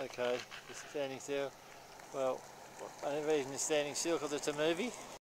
Okay, just standing still. Well, only reason you're standing still because it's a movie.